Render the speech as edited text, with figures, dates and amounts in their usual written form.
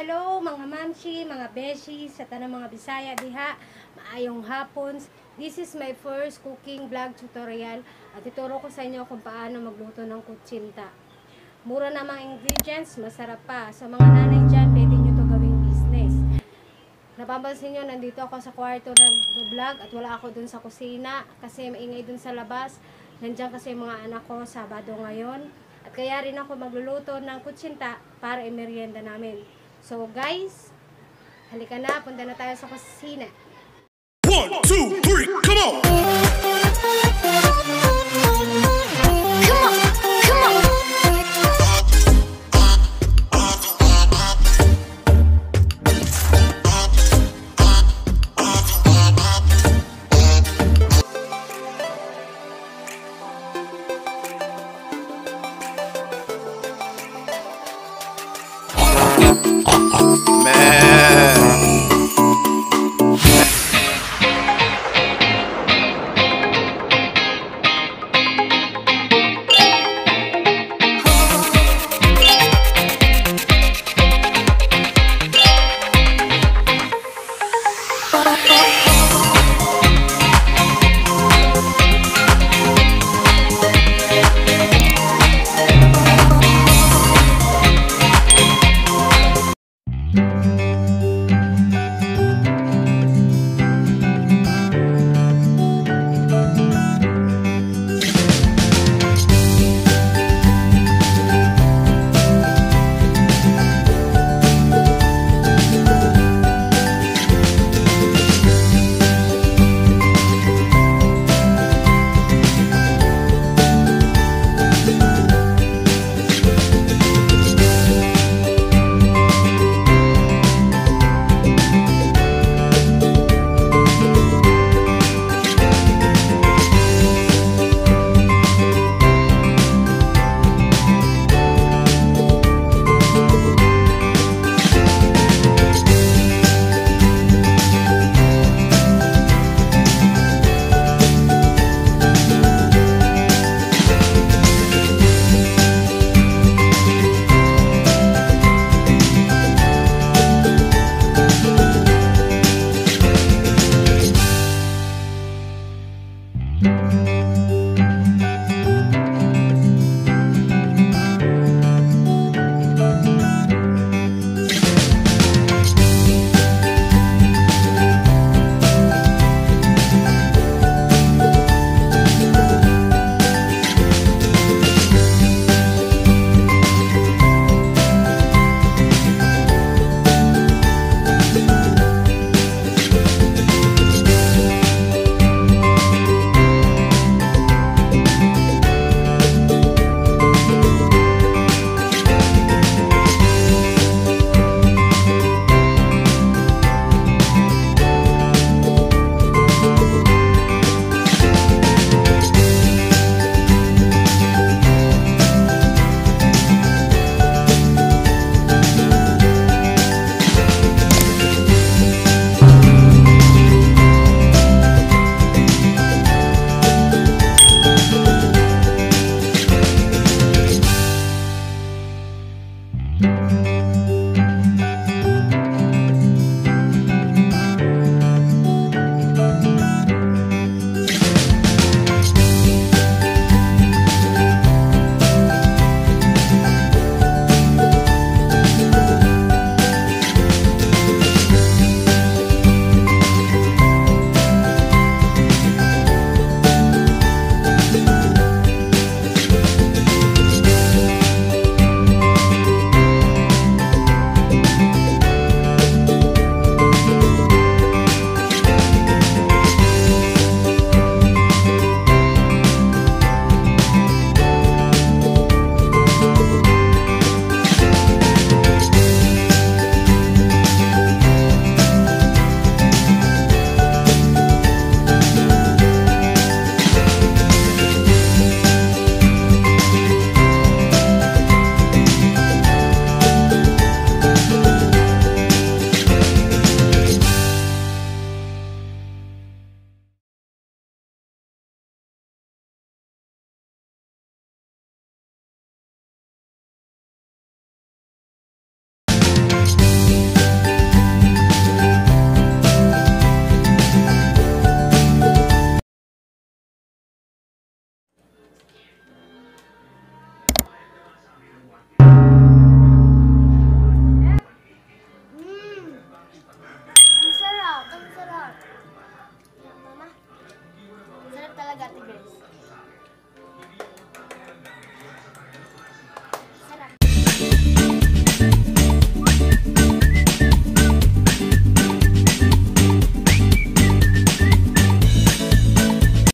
hello mga mamshi, mga beshi, sa tanang mga Bisaya diha, maayong hapon. This is my first cooking vlog tutorial at ituro ko sa inyo kung paano magluto ng kutsinta. Mura na mga ingredients, masarap pa. Sa mga nanay dyan, pwede nyo to gawing business. Napapansin nyo, nandito ako sa kwarto na vlog at wala ako dun sa kusina kasi maingay dun sa labas. Nandiyan kasi mga anak ko, Sabado ngayon. At kaya rin ako magluluto ng kutsinta para i-merienda namin. So guys, halika na, punta na tayo sa kusina. 1, 2, 3, come on! Thank you.